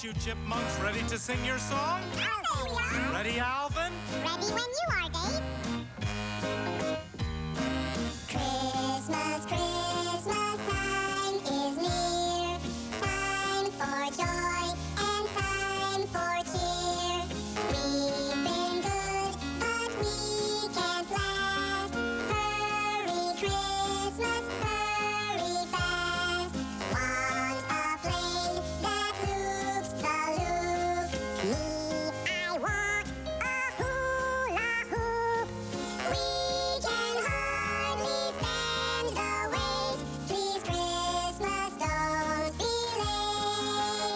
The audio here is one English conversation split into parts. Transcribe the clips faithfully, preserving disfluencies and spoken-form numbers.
right, you chipmunks, ready to sing your song? Ready, Alvin? Ready when you are, Dave. Christmas, Christmas time is near. Time for joy and time for cheer. We've been good, but we can't last. Hurry, Christmas, hurry fast. Want a plane that loops the loop. Me, I want a hula hoop. We can hardly stand the wait. Please, Christmas, don't be late.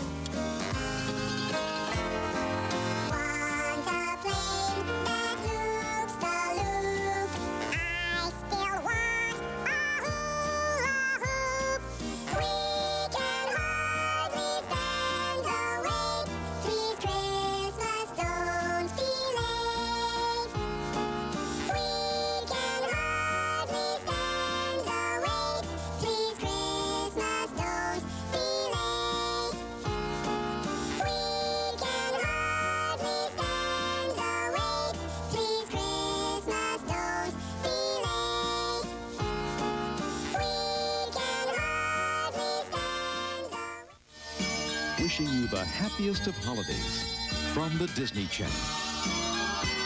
Want a plane that loops the loop. I still want a hula hoop. We can hardly stand the wait. Please, Christmas, don't be late. We can hardly stand the wait. Please, Christmas, don't be late. We can hardly stand the wait. Please, Christmas, don't be late. We can hardly stand the wait. Wishing you the happiest of holidays from the Disney Channel.